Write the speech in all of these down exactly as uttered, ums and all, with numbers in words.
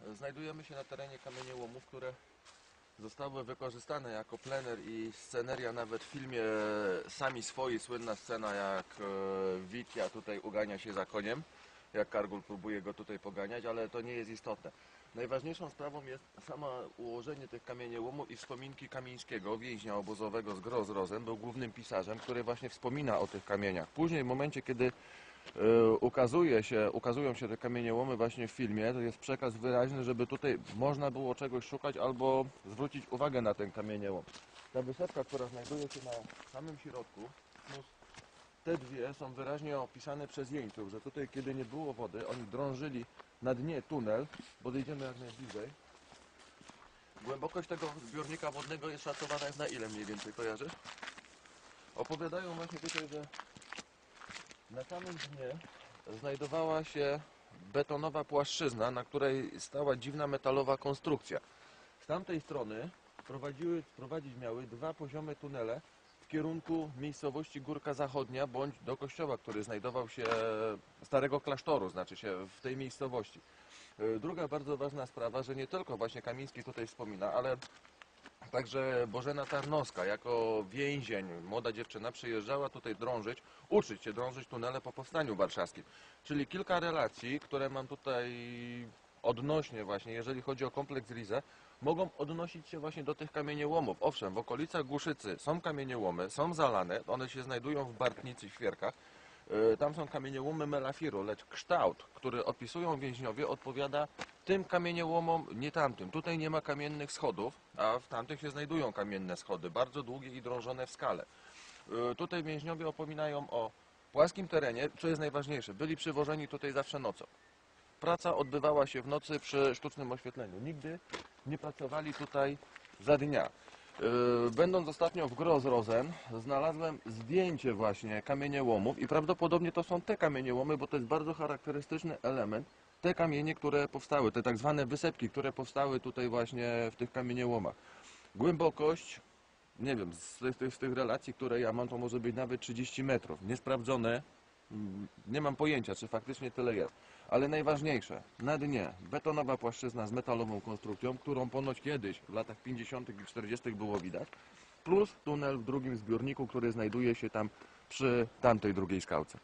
Znajdujemy się na terenie kamieniołomów, które zostały wykorzystane jako plener i sceneria nawet w filmie Sami Swoi, słynna scena jak Witia tutaj ugania się za koniem, jak Kargul próbuje go tutaj poganiać, ale to nie jest istotne. Najważniejszą sprawą jest samo ułożenie tych kamieniołomów i wspominki Kamińskiego, więźnia obozowego z Gross Rosen, był głównym pisarzem, który właśnie wspomina o tych kamieniach. Później w momencie, kiedy ukazuje się, ukazują się te kamieniołomy właśnie w filmie, to jest przekaz wyraźny, żeby tutaj można było czegoś szukać albo zwrócić uwagę na ten kamieniołom. Ta wysepka, która znajduje się na samym środku, plus te dwie są wyraźnie opisane przez jeńców, że tutaj kiedy nie było wody, oni drążyli na dnie tunel, podejdziemy jak najbliżej. Głębokość tego zbiornika wodnego jest szacowana jest na ile mniej więcej, kojarzysz? Opowiadają właśnie tutaj, że na samym dnie znajdowała się betonowa płaszczyzna, na której stała dziwna metalowa konstrukcja. Z tamtej strony prowadziły, prowadzić miały dwa poziome tunele w kierunku miejscowości Górka Zachodnia bądź do kościoła, który znajdował się, starego klasztoru, znaczy się w tej miejscowości. Druga bardzo ważna sprawa, że nie tylko właśnie Kamiński tutaj wspomina, ale także Bożena Tarnowska jako więzień, młoda dziewczyna przyjeżdżała tutaj drążyć, uczyć się drążyć tunele po powstaniu warszawskim. Czyli kilka relacji, które mam tutaj odnośnie właśnie, jeżeli chodzi o kompleks Rize, mogą odnosić się właśnie do tych kamieniołomów. Owszem, w okolicach Głuszycy są kamieniołomy, są zalane, one się znajdują w Bartnicy, w Świerkach. Tam są kamieniołomy melafiru, lecz kształt, który opisują więźniowie, odpowiada tym kamieniołomom, nie tamtym. Tutaj nie ma kamiennych schodów, a w tamtych się znajdują kamienne schody, bardzo długie i drążone w skale. Tutaj więźniowie opominają o płaskim terenie, co jest najważniejsze. Byli przywożeni tutaj zawsze nocą. Praca odbywała się w nocy przy sztucznym oświetleniu. Nigdy nie pracowali tutaj za dnia. Będąc ostatnio w Gross Rosen, znalazłem zdjęcie właśnie kamieniołomów i prawdopodobnie to są te kamieniołomy, bo to jest bardzo charakterystyczny element. Te kamienie, które powstały, te tak zwane wysepki, które powstały tutaj właśnie w tych kamieniołomach. Głębokość, nie wiem, z tych, z tych relacji, które ja mam, to może być nawet trzydzieści metrów. Niesprawdzone, nie mam pojęcia, czy faktycznie tyle jest. Ale najważniejsze, na dnie betonowa płaszczyzna z metalową konstrukcją, którą ponoć kiedyś w latach pięćdziesiątych i czterdziestych było widać, plus tunel w drugim zbiorniku, który znajduje się tam przy tamtej drugiej skałce.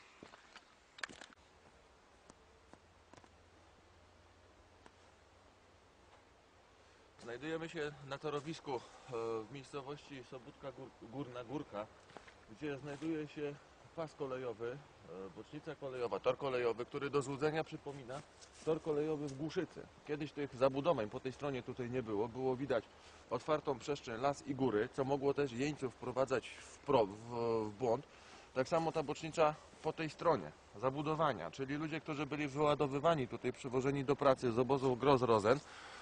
Znajdujemy się na torowisku w miejscowości Sobótka Górna Górka, gdzie znajduje się pas kolejowy, bocznica kolejowa, tor kolejowy, który do złudzenia przypomina tor kolejowy w Głuszycy. Kiedyś tych zabudowań po tej stronie tutaj nie było, było widać otwartą przestrzeń, las i góry, co mogło też jeńców wprowadzać w, pro, w, w błąd. Tak samo ta bocznica po tej stronie zabudowania, czyli ludzie, którzy byli wyładowywani tutaj, przywożeni do pracy z obozu Gross Rosen,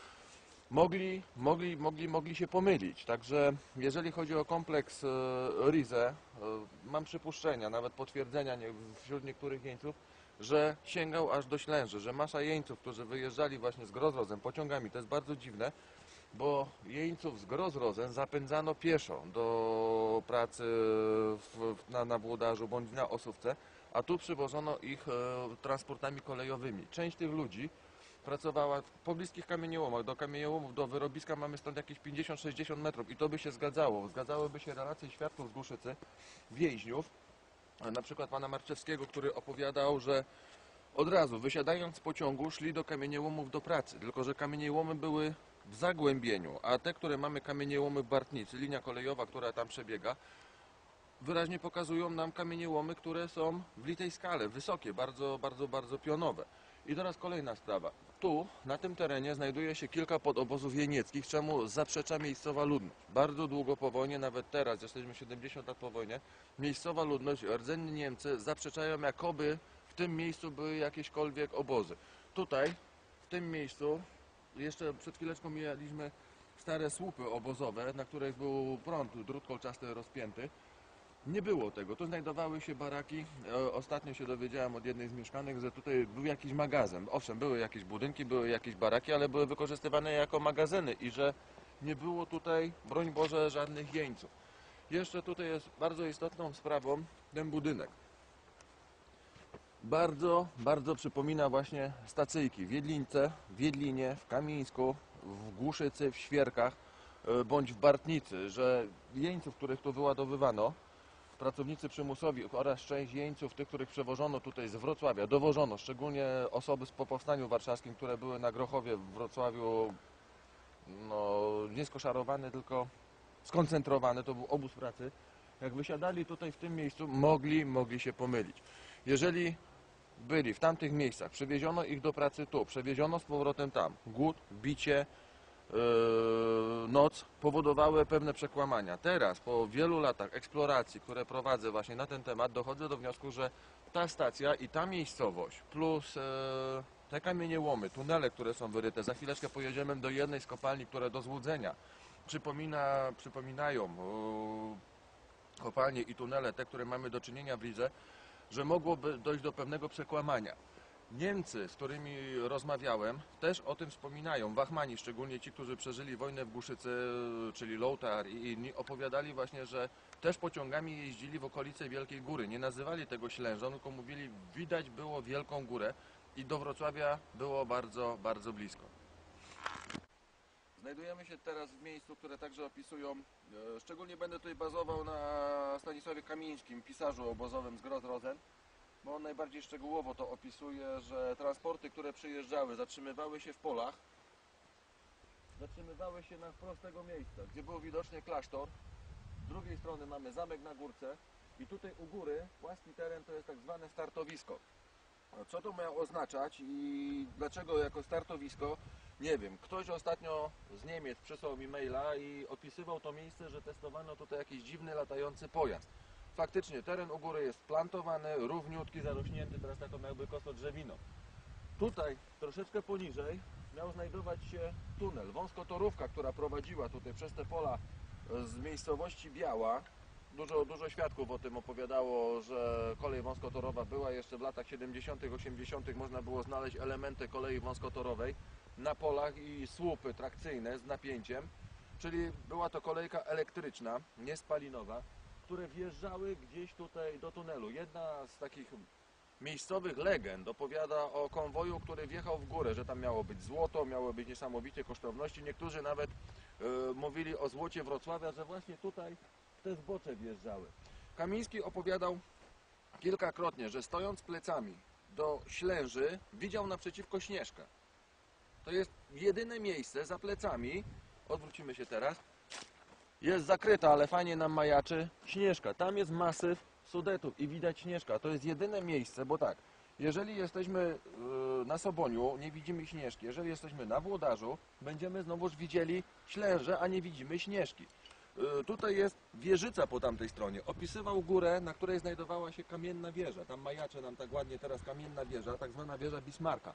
Mogli, mogli, mogli, mogli się pomylić. Także jeżeli chodzi o kompleks e, Rize, e, mam przypuszczenia, nawet potwierdzenia nie, wśród niektórych jeńców, że sięgał aż do Ślęży, że masa jeńców, którzy wyjeżdżali właśnie z Gross Rosen pociągami, to jest bardzo dziwne, bo jeńców z Gross Rosen zapędzano pieszo do pracy w, na, na Włodarzu bądź na Osówce, a tu przywożono ich e, transportami kolejowymi. Część tych ludzi pracowała w pobliskich kamieniołomach. Do kamieniołomów, do wyrobiska mamy stąd jakieś pięćdziesiąt sześćdziesiąt metrów i to by się zgadzało. Zgadzałyby się relacje świadków z Głuszycy, więźniów, na przykład pana Marczewskiego, który opowiadał, że od razu wysiadając z pociągu szli do kamieniołomów do pracy, tylko że kamieniołomy były w zagłębieniu, a te, które mamy kamieniołomy w Bartnicy, linia kolejowa, która tam przebiega, wyraźnie pokazują nam kamieniołomy, które są w litej skale, wysokie, bardzo, bardzo, bardzo pionowe. I teraz kolejna sprawa. Tu, na tym terenie, znajduje się kilka podobozów jenieckich, czemu zaprzecza miejscowa ludność. Bardzo długo po wojnie, nawet teraz, jesteśmy siedemdziesiąt lat po wojnie, miejscowa ludność, rdzenni Niemcy zaprzeczają, jakoby w tym miejscu były jakiekolwiek obozy. Tutaj, w tym miejscu, jeszcze przed chwileczką mijaliśmy stare słupy obozowe, na których był prąd, drut kolczasty rozpięty. Nie było tego, tu znajdowały się baraki. Ostatnio się dowiedziałem od jednej z mieszkanek, że tutaj był jakiś magazyn. Owszem, były jakieś budynki, były jakieś baraki, ale były wykorzystywane jako magazyny i że nie było tutaj, broń Boże, żadnych jeńców. Jeszcze tutaj jest bardzo istotną sprawą ten budynek. bardzo, bardzo przypomina właśnie stacyjki w Jedlince, w Jedlinie, w Kamińsku, w Głuszycy, w Świerkach e, bądź w Bartnicy, że jeńców, których tu wyładowywano, pracownicy przymusowi oraz część jeńców, tych, których przewożono tutaj z Wrocławia, dowożono, szczególnie osoby po powstaniu warszawskim, które były na Grochowie w Wrocławiu, no nie skoszarowane, tylko skoncentrowane, to był obóz pracy. Jak wysiadali tutaj w tym miejscu, mogli, mogli się pomylić. Jeżeli byli w tamtych miejscach, przewieziono ich do pracy tu, przewieziono z powrotem tam, głód, bicie, yy, noc powodowały pewne przekłamania. Teraz, po wielu latach eksploracji, które prowadzę właśnie na ten temat, dochodzę do wniosku, że ta stacja i ta miejscowość, plus yy, te kamieniołomy, tunele, które są wyryte, za chwileczkę pojedziemy do jednej z kopalni, które do złudzenia przypomina, przypominają yy, kopalnie i tunele, te, które mamy do czynienia w Lidze, że mogłoby dojść do pewnego przekłamania. Niemcy, z którymi rozmawiałem, też o tym wspominają. Wachmani, szczególnie ci, którzy przeżyli wojnę w Głuszycy, czyli Lothar i inni, opowiadali właśnie, że też pociągami jeździli w okolice Wielkiej Góry. Nie nazywali tego Ślężą, tylko mówili, widać było Wielką Górę i do Wrocławia było bardzo, bardzo blisko. Znajdujemy się teraz w miejscu, które także opisują, e, szczególnie będę tutaj bazował na Stanisławie Kamińskim, pisarzu obozowym z Gross-Rosen, bo on najbardziej szczegółowo to opisuje, że transporty, które przyjeżdżały, zatrzymywały się w polach, zatrzymywały się na wprost tego miejsca, gdzie był widocznie klasztor. Z drugiej strony mamy zamek na górce i tutaj u góry płaski teren to jest tak zwane startowisko. Co to miało oznaczać i dlaczego jako startowisko? Nie wiem. Ktoś ostatnio z Niemiec przysłał mi maila i opisywał to miejsce, że testowano tutaj jakiś dziwny latający pojazd. Faktycznie teren u góry jest plantowany, równiutki, zarośnięty, teraz taką jakby kosodrzewiną. Tutaj troszeczkę poniżej miał znajdować się tunel, wąskotorówka, która prowadziła tutaj przez te pola z miejscowości Biała. Dużo, dużo świadków o tym opowiadało, że kolej wąskotorowa była jeszcze w latach siedemdziesiątych, osiemdziesiątych. Można było znaleźć elementy kolei wąskotorowej na polach i słupy trakcyjne z napięciem. Czyli była to kolejka elektryczna, nie spalinowa, które wjeżdżały gdzieś tutaj do tunelu. Jedna z takich miejscowych legend opowiada o konwoju, który wjechał w górę, że tam miało być złoto, miało być niesamowicie kosztowności. Niektórzy nawet y, mówili o złocie Wrocławia, że właśnie tutaj te zbocze wjeżdżały. Kamiński opowiadał kilkakrotnie, że stojąc plecami do Ślęży widział naprzeciwko Śnieżkę. To jest jedyne miejsce za plecami, odwrócimy się teraz, jest zakryta, ale fajnie nam majaczy Śnieżka. Tam jest masyw Sudetów i widać Śnieżka. To jest jedyne miejsce, bo tak, jeżeli jesteśmy na Soboniu, nie widzimy Śnieżki. Jeżeli jesteśmy na Włodarzu, będziemy znowuż widzieli Ślężę, a nie widzimy Śnieżki. Tutaj jest wieżyca po tamtej stronie. Opisywał górę, na której znajdowała się kamienna wieża. Tam majacze nam tak ładnie teraz kamienna wieża, tak zwana wieża Bismarcka.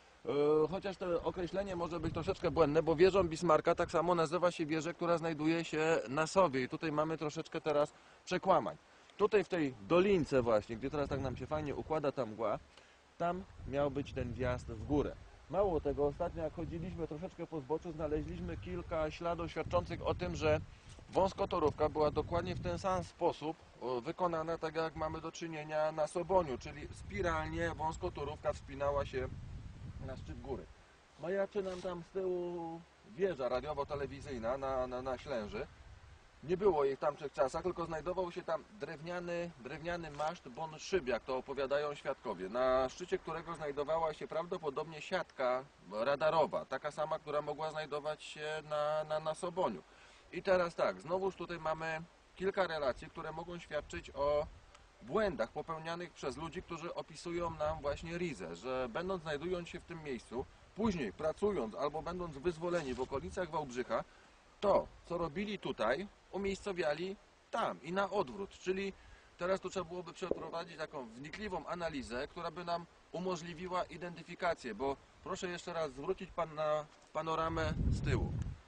Chociaż to określenie może być troszeczkę błędne, bo wieżą Bismarcka tak samo nazywa się wieżę, która znajduje się na Sowie. I tutaj mamy troszeczkę teraz przekłamań. Tutaj w tej dolince właśnie, gdzie teraz tak nam się fajnie układa ta mgła, tam miał być ten wjazd w górę. Mało tego, ostatnio jak chodziliśmy troszeczkę po zboczu, znaleźliśmy kilka śladów świadczących o tym, że wąskotorówka była dokładnie w ten sam sposób wykonana, tak jak mamy do czynienia na Soboniu, czyli spiralnie wąskotorówka wspinała się na szczyt góry. Majaczy nam tam z tyłu wieża radiowo-telewizyjna na, na, na Ślęży. Nie było jej w tamtych czasach, tylko znajdował się tam drewniany, drewniany maszt bon szybiak, to opowiadają świadkowie, na szczycie którego znajdowała się prawdopodobnie siatka radarowa, taka sama, która mogła znajdować się na, na, na Soboniu. I teraz tak, znowuż tutaj mamy kilka relacji, które mogą świadczyć o błędach popełnianych przez ludzi, którzy opisują nam właśnie Rizę, że będąc, znajdując się w tym miejscu, później pracując albo będąc wyzwoleni w okolicach Wałbrzycha, to, co robili tutaj, umiejscowiali tam i na odwrót, czyli teraz tu trzeba byłoby przeprowadzić taką wnikliwą analizę, która by nam umożliwiła identyfikację, bo proszę jeszcze raz zwrócić pan na panoramę z tyłu.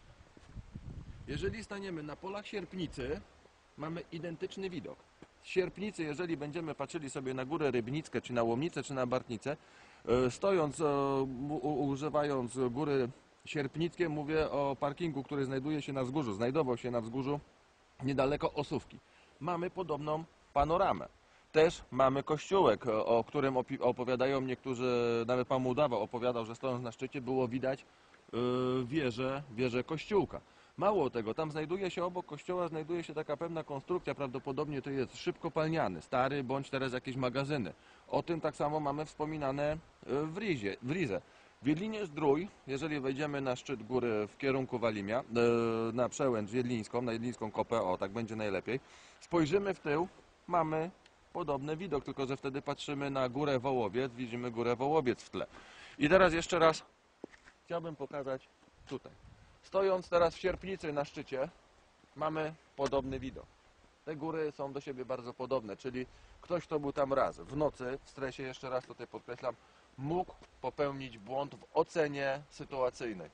Jeżeli staniemy na polach Sierpnicy, mamy identyczny widok. Z Sierpnicy, jeżeli będziemy patrzyli sobie na Górę Rybnickę, czy na Łomnicę, czy na Bartnicę, stojąc, używając Góry Sierpnickie, mówię o parkingu, który znajduje się na wzgórzu, znajdował się na wzgórzu niedaleko Osówki. Mamy podobną panoramę. też mamy kościółek, o którym opi- opowiadają niektórzy, nawet pan Mudawa opowiadał, że stojąc na szczycie było widać yy, wieżę, wieżę kościółka. Mało tego, tam znajduje się obok kościoła znajduje się taka pewna konstrukcja, prawdopodobnie to jest szyb kopalniany, stary bądź teraz jakieś magazyny. O tym tak samo mamy wspominane yy, w Rizie, w Rize. W Jedlinie-Zdrój, jeżeli wejdziemy na szczyt góry w kierunku Walimia, yy, na przełęcz jedlińską, na jedlińską kopę, o tak będzie najlepiej, spojrzymy w tył, mamy podobny widok, tylko że wtedy patrzymy na górę Wołowiec, widzimy górę Wołowiec w tle. I teraz jeszcze raz chciałbym pokazać tutaj. Stojąc teraz w Sierpnicy na szczycie, mamy podobny widok. Te góry są do siebie bardzo podobne, czyli ktoś, kto był tam raz w nocy, w stresie, jeszcze raz tutaj podkreślam, mógł popełnić błąd w ocenie sytuacyjnej.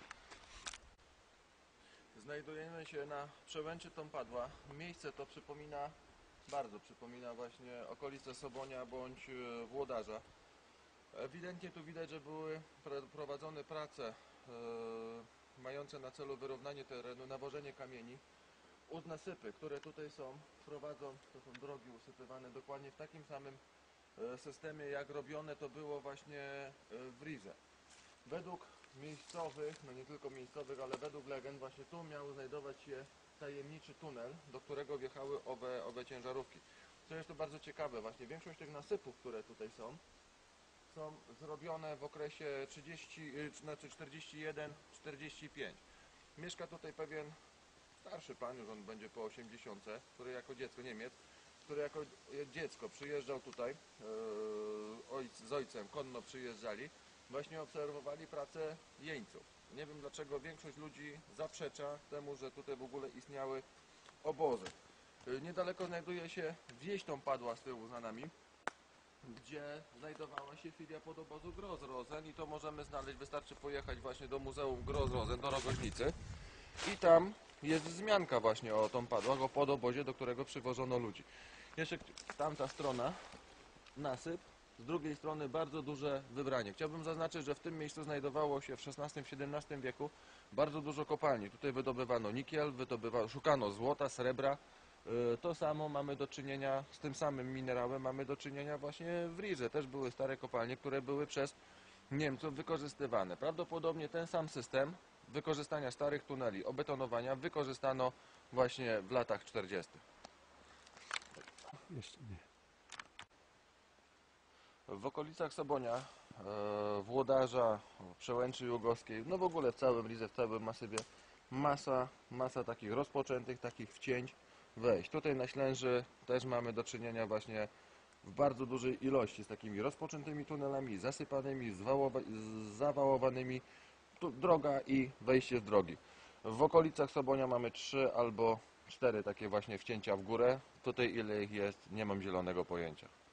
Znajdujemy się na przełęczy Tompadła. Miejsce to przypomina, bardzo przypomina właśnie okolice Sobonia bądź Włodarza. Ewidentnie tu widać, że były prowadzone prace yy, mające na celu wyrównanie terenu, nawożenie kamieni. Nasypy, które tutaj są, prowadzą, to są drogi usypywane dokładnie w takim samym systemie, jak robione to było właśnie w Rize. Według miejscowych, no nie tylko miejscowych, ale według legend właśnie tu miał znajdować się tajemniczy tunel, do którego wjechały owe, owe ciężarówki. Co jest to bardzo ciekawe, właśnie większość tych nasypów, które tutaj są, są zrobione w okresie trzydzieści, znaczy czterdzieści jeden czterdzieści pięć. Mieszka tutaj pewien starszy pan, już on będzie po osiemdziesiątce, który jako dziecko, Niemiec, który jako dziecko przyjeżdżał tutaj, yy, ojc, z ojcem konno przyjeżdżali, właśnie obserwowali pracę jeńców. Nie wiem dlaczego większość ludzi zaprzecza temu, że tutaj w ogóle istniały obozy. Yy, niedaleko znajduje się wieś Tompadła z tyłu za nami, gdzie znajdowała się filia podobozu Gross-Rosen i to możemy znaleźć, wystarczy pojechać właśnie do Muzeum Gross-Rosen, do Rogoźnicy i tam jest wzmianka właśnie o Tompadłach, o podobozie, do którego przywożono ludzi. Jeszcze tamta strona, nasyp, z drugiej strony bardzo duże wybranie. Chciałbym zaznaczyć, że w tym miejscu znajdowało się w szesnastym w siedemnastym wieku bardzo dużo kopalni. Tutaj wydobywano nikiel, wydobywano, szukano złota, srebra. To samo mamy do czynienia z tym samym minerałem, mamy do czynienia właśnie w Rize. Też były stare kopalnie, które były przez Niemców wykorzystywane. Prawdopodobnie ten sam system wykorzystania starych tuneli, obetonowania wykorzystano właśnie w latach czterdziestych. Jeszcze nie. W okolicach Sobonia, Włodarza, Przełęczy Jugowskiej, no w ogóle w całym Rize, w całym masywie masa, masa takich rozpoczętych, takich wcięć wejść. Tutaj na Ślęży też mamy do czynienia właśnie w bardzo dużej ilości z takimi rozpoczętymi tunelami, zasypanymi, zawałowanymi, tu droga i wejście z drogi. W okolicach Sobonia mamy trzy albo cztery takie właśnie wcięcia w górę. Tutaj ile ich jest, nie mam zielonego pojęcia.